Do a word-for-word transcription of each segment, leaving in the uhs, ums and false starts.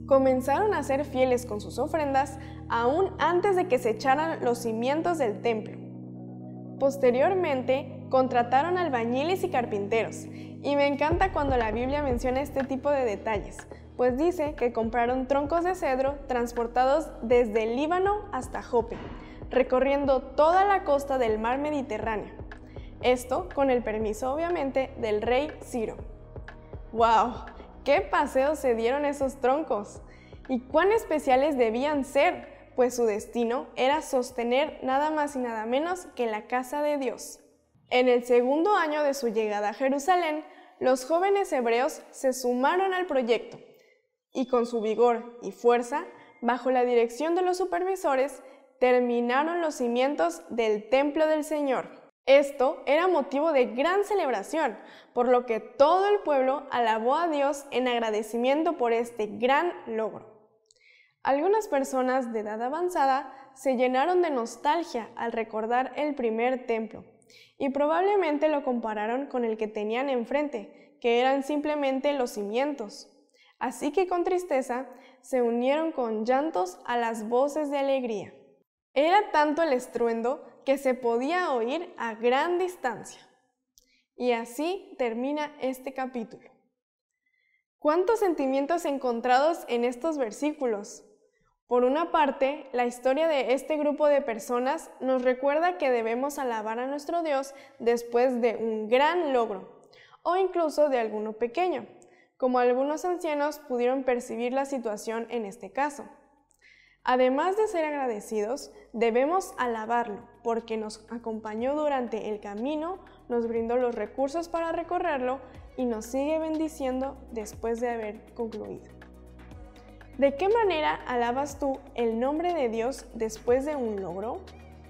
Comenzaron a ser fieles con sus ofrendas aún antes de que se echaran los cimientos del templo. Posteriormente, contrataron albañiles y carpinteros, y me encanta cuando la Biblia menciona este tipo de detalles, pues dice que compraron troncos de cedro transportados desde el Líbano hasta Jope, recorriendo toda la costa del mar Mediterráneo. Esto con el permiso, obviamente, del rey Ciro. ¡Wow! ¡Qué paseos se dieron esos troncos! ¿Y cuán especiales debían ser? Pues su destino era sostener nada más y nada menos que la casa de Dios. En el segundo año de su llegada a Jerusalén, los jóvenes hebreos se sumaron al proyecto y con su vigor y fuerza, bajo la dirección de los supervisores, terminaron los cimientos del templo del Señor. Esto era motivo de gran celebración, por lo que todo el pueblo alabó a Dios en agradecimiento por este gran logro. Algunas personas de edad avanzada se llenaron de nostalgia al recordar el primer templo y probablemente lo compararon con el que tenían enfrente, que eran simplemente los cimientos. Así que con tristeza se unieron con llantos a las voces de alegría. Era tanto el estruendo que se podía oír a gran distancia. Y así termina este capítulo. ¿Cuántos sentimientos encontrados en estos versículos? Por una parte, la historia de este grupo de personas nos recuerda que debemos alabar a nuestro Dios después de un gran logro, o incluso de alguno pequeño, como algunos ancianos pudieron percibir la situación en este caso. Además de ser agradecidos, debemos alabarlo, porque nos acompañó durante el camino, nos brindó los recursos para recorrerlo y nos sigue bendiciendo después de haber concluido. ¿De qué manera alabas tú el nombre de Dios después de un logro?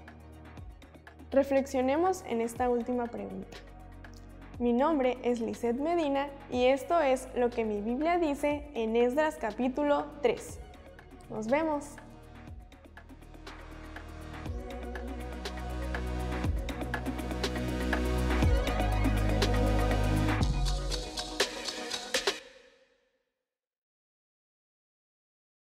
Reflexionemos en esta última pregunta. Mi nombre es Lisette Medina y esto es lo que mi Biblia dice en Esdras capítulo tres. ¡Nos vemos!